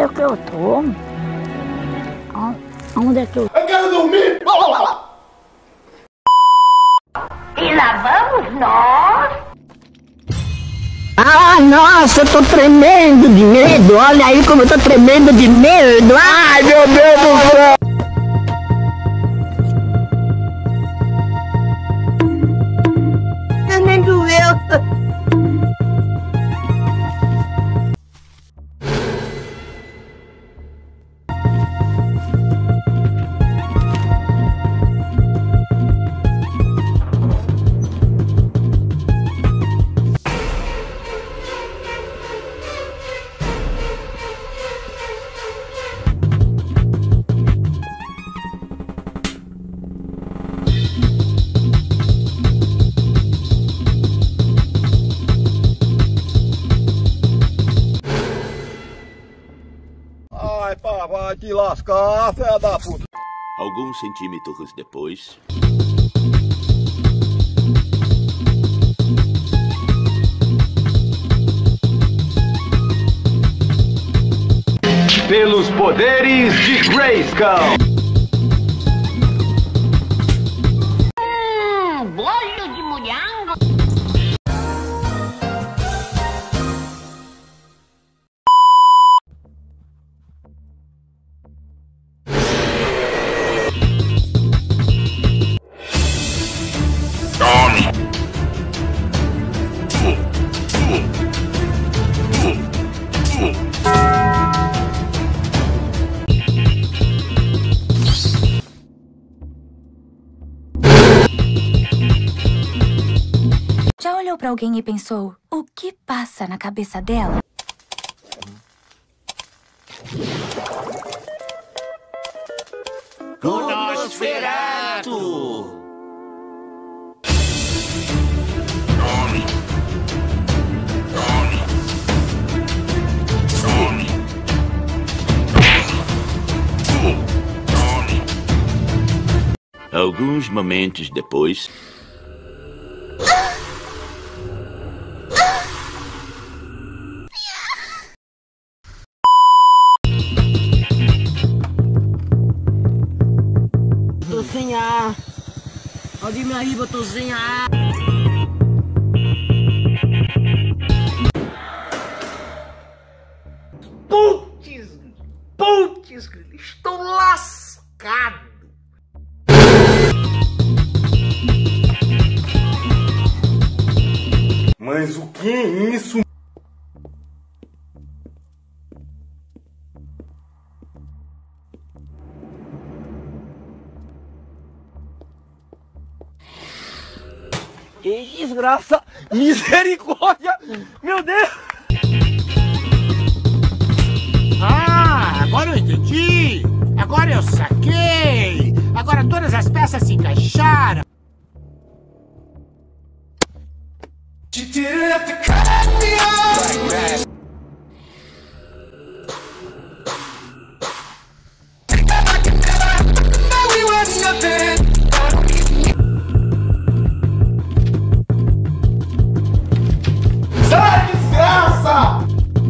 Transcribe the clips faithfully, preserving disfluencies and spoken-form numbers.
é que eu tô? Onde é que eu... Eu quero dormir! E lá vamos nós! Ah, nossa, eu tô tremendo de medo. Olha aí como eu tô tremendo de medo. Ai, meu Deus do céu. Nem doeu. Ai, pá, vai te lascar, filha da puta. Alguns centímetros depois... Pelos poderes de Grayskull. Hum, bolho de mulhango. Já olhou pra alguém e pensou, o que passa na cabeça dela? O Nosferatu! Alguns momentos depois... Tô sem ar. Alguém me arriba, eu tô sem ar. Putz, putz, estou lascado. Mas o que é isso? Que desgraça! Misericórdia! Meu Deus! Ah, agora eu entendi. Agora eu saquei. Agora todas as peças se encaixaram. Sai, desgraça!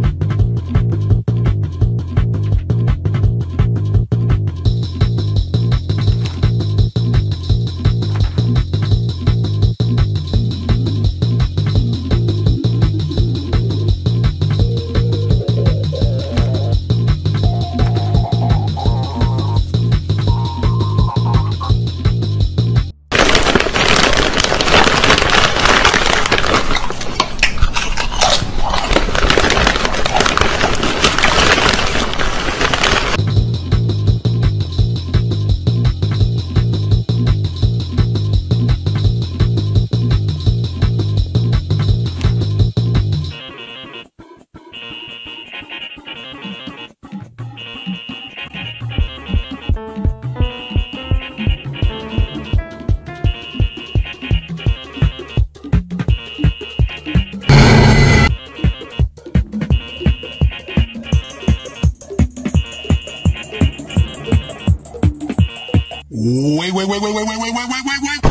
Wait, wait, wait, wait, wait, wait, wait, wait, wait, wait, wait.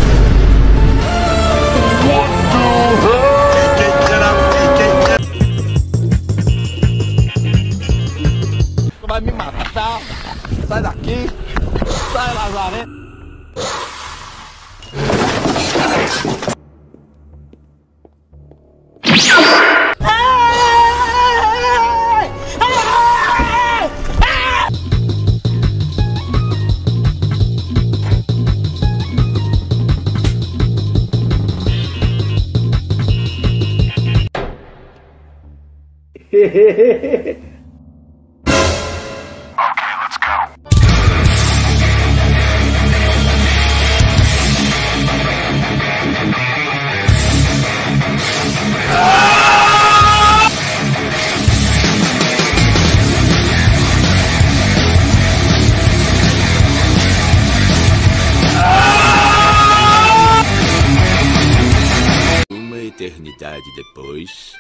Sai daqui! Sai, Lazaré! Uma eternidade depois.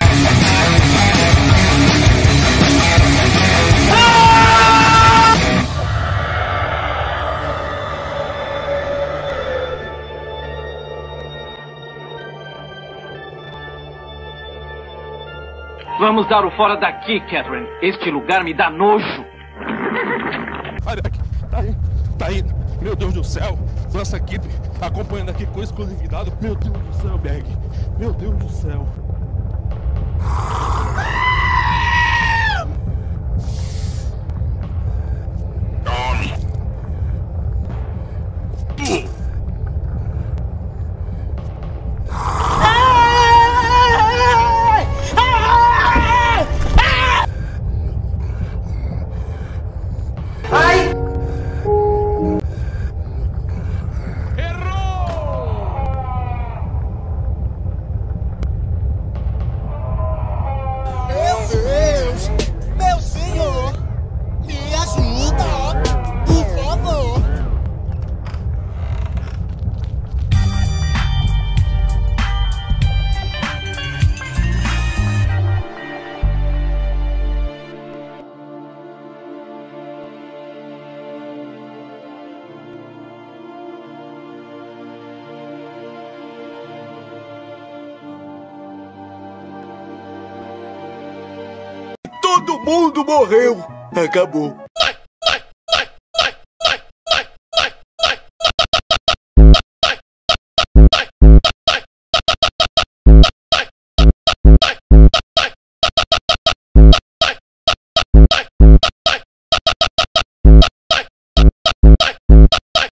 Vamos dar o fora daqui, Catherine. Este lugar me dá nojo. Sai daqui. Tá aí. Tá aí. Meu Deus do céu. Nossa equipe acompanhando aqui com exclusividade. Meu Deus do céu, Berg. Meu Deus do céu. Todo mundo morreu! Acabou!